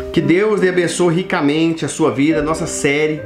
Que Deus lhe abençoe ricamente a sua vida. Nossa série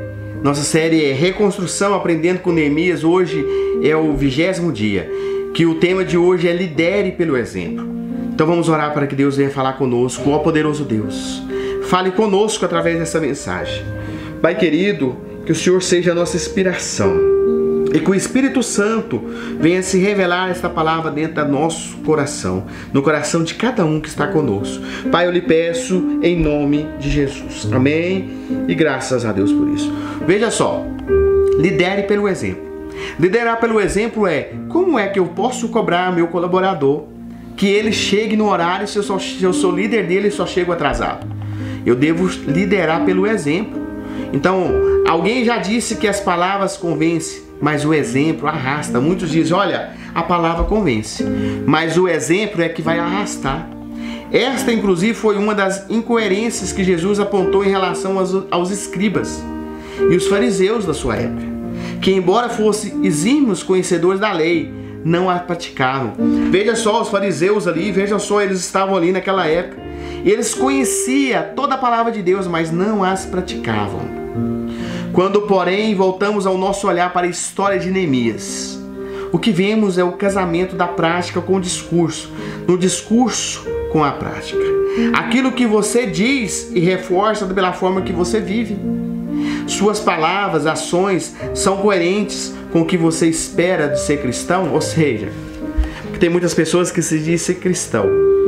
é Reconstrução Aprendendo com Neemias. Hoje é o 20º dia. Que o tema de hoje é Lidere pelo Exemplo. Então vamos orar para que Deus venha falar conosco. Ó poderoso Deus, fale conosco através dessa mensagem. Pai querido, que o Senhor seja a nossa inspiração e que o Espírito Santo venha se revelar esta palavra dentro do nosso coração, no coração de cada um que está conosco. Pai, eu lhe peço em nome de Jesus. Amém? E graças a Deus por isso. Veja só, lidere pelo exemplo. Liderar pelo exemplo é, como é que eu posso cobrar meu colaborador que ele chegue no horário se eu sou líder dele e só chego atrasado? Eu devo liderar pelo exemplo. Então, alguém já disse que as palavras convencem, mas o exemplo arrasta. Muitos dizem, olha, a palavra convence, mas o exemplo é que vai arrastar. Esta, inclusive, foi uma das incoerências que Jesus apontou em relação aos escribas e os fariseus da sua época, que embora fossem exímios conhecedores da lei, não a praticavam. Veja só os fariseus ali, veja só, eles estavam ali naquela época, e eles conheciam toda a palavra de Deus, mas não as praticavam. Quando, porém, voltamos ao nosso olhar para a história de Neemias, o que vemos é o casamento da prática com o discurso, no discurso com a prática. Aquilo que você diz e reforça pela forma que você vive. Suas palavras, ações são coerentes com o que você espera de ser cristão, ou seja, tem muitas pessoas que se dizem ser cristão,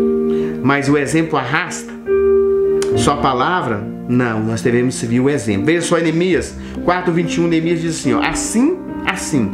mas o exemplo arrasta. Sua palavra, não, nós devemos seguir o exemplo. Veja só em Neemias 4:21, Neemias diz assim, ó, assim,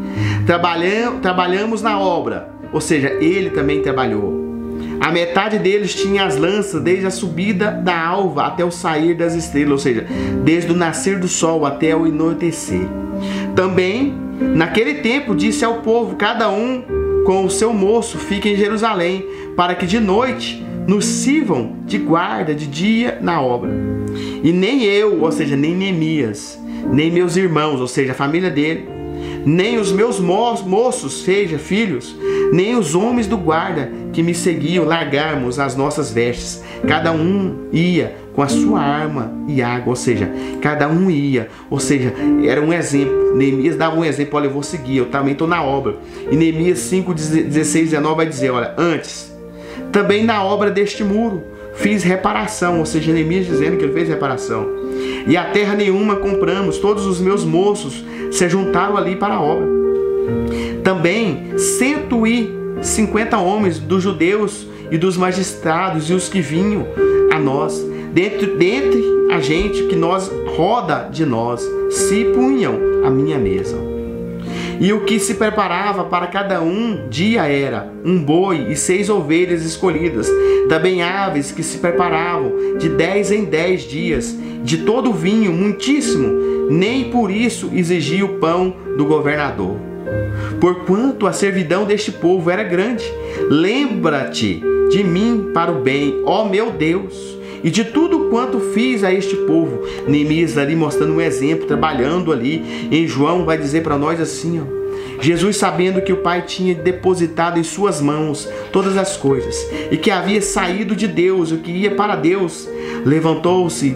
trabalhamos na obra, ou seja, ele também trabalhou. A metade deles tinha as lanças desde a subida da alva até o sair das estrelas, ou seja, desde o nascer do sol até o anoitecer. Também, naquele tempo, disse ao povo, cada um com o seu moço fique em Jerusalém, para que de noite nos sirvam de guarda de dia na obra. E nem eu, ou seja, nem Neemias, nem meus irmãos, ou seja, a família dele, nem os meus moços, seja, filhos, nem os homens do guarda que me seguiam, largarmos as nossas vestes. Cada um ia com a sua arma e água, ou seja, cada um ia, ou seja, era um exemplo. Neemias dava um exemplo, olha, eu vou seguir, eu também estou na obra. E Neemias 5:16-19 vai dizer, olha, antes, também na obra deste muro fiz reparação, ou seja, Neemias dizendo que ele fez reparação. E a terra nenhuma compramos, todos os meus moços se juntaram ali para a obra. Também 150 homens dos judeus e dos magistrados e os que vinham a nós, dentre a gente que nós roda de nós, se punham à minha mesa. E o que se preparava para cada um dia era um boi e 6 ovelhas escolhidas, também aves que se preparavam de 10 em 10 dias, de todo o vinho muitíssimo, nem por isso exigia o pão do governador. Porquanto a servidão deste povo era grande, lembra-te de mim para o bem, ó meu Deus, e de tudo quanto fiz a este povo. Neemias ali mostrando um exemplo, trabalhando ali. Em João vai dizer para nós assim, ó, Jesus, sabendo que o Pai tinha depositado em suas mãos todas as coisas e que havia saído de Deus, o que ia para Deus, levantou-se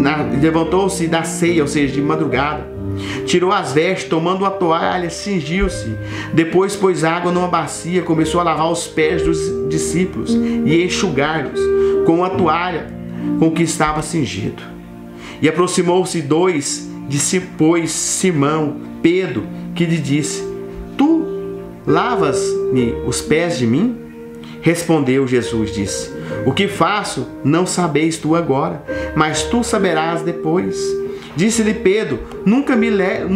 da ceia, ou seja, de madrugada, tirou as vestes, tomando uma toalha, cingiu-se, depois pôs água numa bacia, começou a lavar os pés dos discípulos e enxugar-los com a toalha com que estava cingido. E aproximou-se 2 discípulos, Simão, Pedro, que lhe disse, tu lavas-me os pés de mim? Respondeu Jesus, disse, o que faço não sabeis tu agora, mas tu saberás depois. Disse-lhe Pedro, nunca me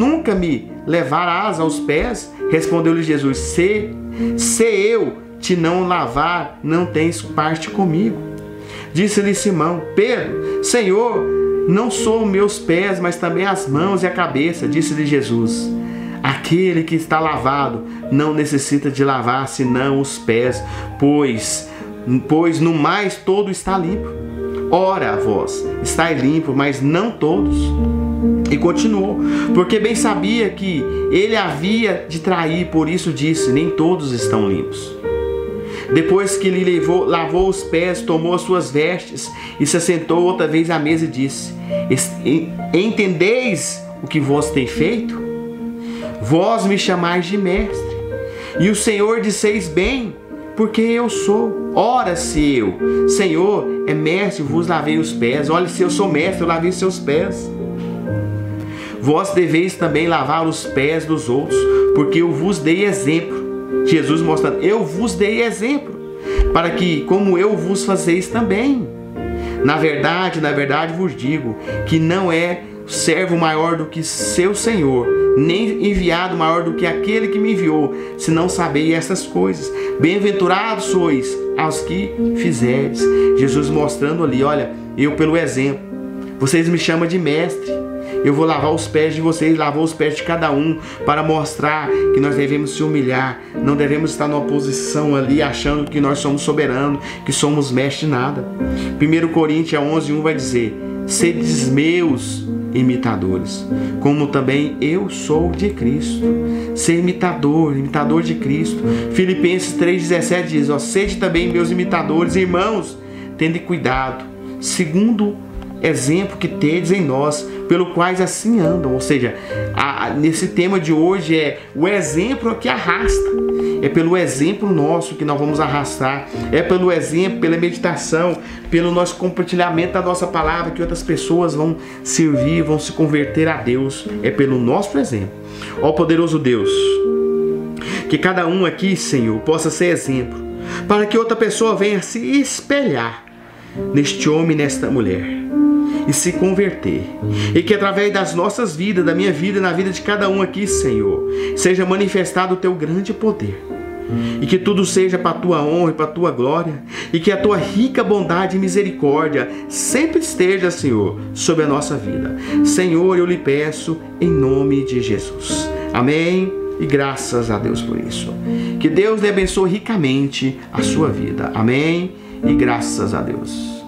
levarás aos pés? Respondeu-lhe Jesus, se eu te não lavar, não tens parte comigo. Disse-lhe Simão, Pedro, Senhor, não só meus pés, mas também as mãos e a cabeça. Disse-lhe Jesus, aquele que está lavado não necessita de lavar senão os pés, pois no mais todo está limpo. Ora, vós estáis limpos, mas não todos. E continuou, porque bem sabia que ele havia de trair, por isso disse, nem todos estão limpos. Depois que lhe lavou os pés, tomou as suas vestes e se assentou outra vez à mesa e disse: entendeis o que vos tem feito? Vós me chamais de mestre, e o Senhor disseis bem, porque eu sou. Ora, se eu, Senhor, é mestre, vos lavei os pés. Olha, se eu sou mestre, eu lavei os seus pés. Vós deveis também lavar os pés dos outros, porque eu vos dei exemplo. Jesus mostrando: eu vos dei exemplo, para que, como eu vos fazeis também. Na verdade vos digo, que não é servo maior do que seu Senhor, nem enviado maior do que aquele que me enviou, se não sabeis essas coisas. Bem-aventurados sois aos que fizerdes. Jesus mostrando ali: olha, eu pelo exemplo, vocês me chamam de mestre, eu vou lavar os pés de vocês, lavou os pés de cada um, para mostrar que nós devemos se humilhar, não devemos estar numa posição ali achando que nós somos soberanos, que somos mestre de nada. 1 Coríntios 11:1 vai dizer: sedes meus imitadores, como também eu sou de Cristo. Ser imitador de Cristo. Filipenses 3:17 diz: ó, sede também meus imitadores, irmãos, tende cuidado, segundo exemplo que tedes em nós, pelo quais assim andam. Ou seja, nesse tema de hoje é o exemplo que arrasta. É pelo exemplo nosso que nós vamos arrastar. É pelo exemplo, pela meditação, pelo nosso compartilhamento da nossa palavra que outras pessoas vão servir, vão se converter a Deus. É pelo nosso exemplo. Ó poderoso Deus, que cada um aqui, Senhor, possa ser exemplo, para que outra pessoa venha se espelhar neste homem e nesta mulher e se converter, e que através das nossas vidas, da minha vida, na vida de cada um aqui, Senhor, seja manifestado o teu grande poder, e que tudo seja para a tua honra e para a tua glória, e que a tua rica bondade e misericórdia sempre esteja, Senhor, sobre a nossa vida. Senhor, eu lhe peço em nome de Jesus. Amém. E graças a Deus por isso. Que Deus lhe abençoe ricamente a sua vida. Amém. E graças a Deus.